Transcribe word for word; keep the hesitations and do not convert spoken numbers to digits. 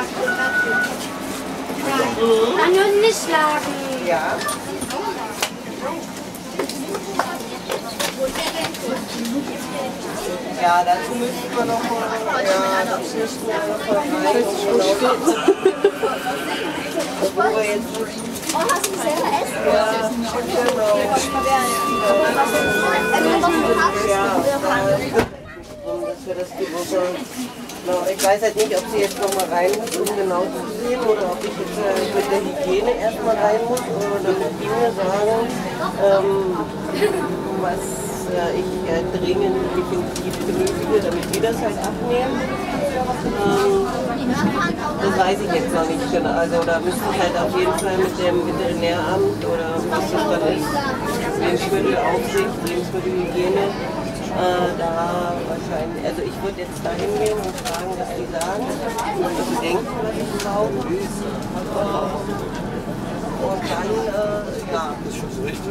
Mhm. Dann nur nicht schlagen. Ja. Ja, dazu müssten wir noch mal, ja, das müssten wir noch mal rein und genau. Wo wir jetzt, Oh, hast du selber essen? ja, genau. Ja, dass wir das die Woche, genau, ich weiß halt nicht, ob sie jetzt noch mal rein muss, um genau zu sehen, oder ob ich jetzt äh, mit der Hygiene erstmal rein muss, oder damit die mir sagen, ähm, was äh, ich äh, dringend definitiv benötige, damit die das halt abnehmen. Ähm, das weiß ich jetzt noch nicht genau. Also da müsste ich halt auf jeden Fall mit dem Veterinäramt oder was das dann ist, Lebensmittelaufsicht, Lebensmittelhygiene, äh, da wahrscheinlich, also ich würde jetzt da hingehen und fragen, was die sagen, was sie denken, was ich brauche. Und dann, äh, ja. Das ist schon so richtig.